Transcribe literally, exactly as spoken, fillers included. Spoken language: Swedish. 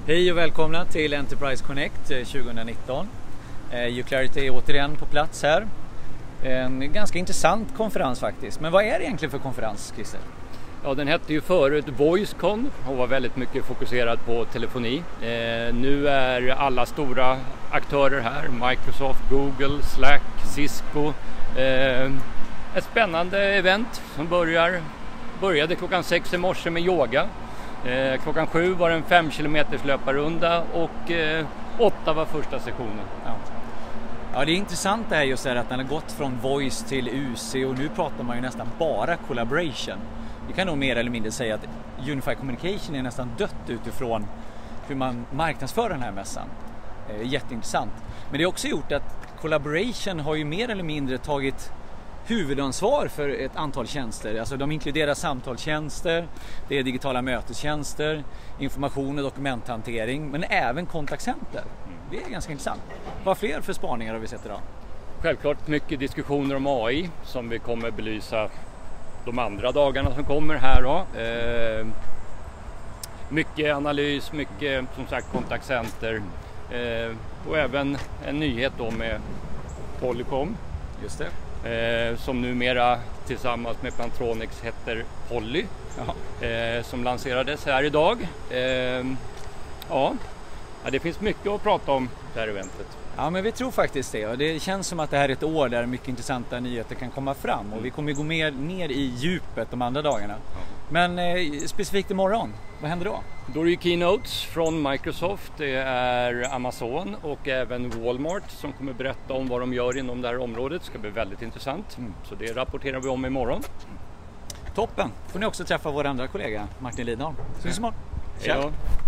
Hej och välkomna till Enterprise Connect tjugonitton. uClarity är återigen på plats här. En ganska intressant konferens faktiskt. Men vad är det egentligen för konferens, Christer? Ja, den hette ju förut VoiceCon och var väldigt mycket fokuserad på telefoni. Eh, nu är alla stora aktörer här, Microsoft, Google, Slack, Cisco. Eh, ett spännande event som börjar, började klockan sex i morse med yoga. Eh, klockan sju var det en fem kilometers löparrunda och eh, åtta var första sessionen. Ja. Ja, det är intressant det här just det här att den har gått från voice till U C och nu pratar man ju nästan bara collaboration. Vi kan nog mer eller mindre säga att Unified Communication är nästan dött utifrån hur man marknadsför den här mässan. Eh, jätteintressant. Men det har också gjort att collaboration har ju mer eller mindre tagit huvudansvar för ett antal tjänster. Alltså de inkluderar samtalstjänster, det är digitala mötestjänster, information och dokumenthantering, men även kontaktcenter. Det är ganska intressant. Vad fler för spaningar har vi sett idag? Självklart mycket diskussioner om A I som vi kommer belysa de andra dagarna som kommer här då. Eh, mycket analys, mycket som sagt kontaktcenter eh, och även en nyhet då med Polycom. Just det. Eh, som numera tillsammans med Plantronics heter Poly, eh, som lanserades här idag. Eh, ja. ja, det finns mycket att prata om det här eventet. Ja, men vi tror faktiskt det och det känns som att det här är ett år där mycket intressanta nyheter kan komma fram och vi kommer gå mer ner i djupet de andra dagarna. Ja. Men eh, specifikt imorgon, vad händer då? Då är det keynotes från Microsoft, det är Amazon och även Walmart som kommer berätta om vad de gör inom det här området. Det ska bli väldigt intressant, mm. så det rapporterar vi om imorgon. Toppen, får ni också träffa vår andra kollega Martin Lidholm. Syns imorgon. Tja.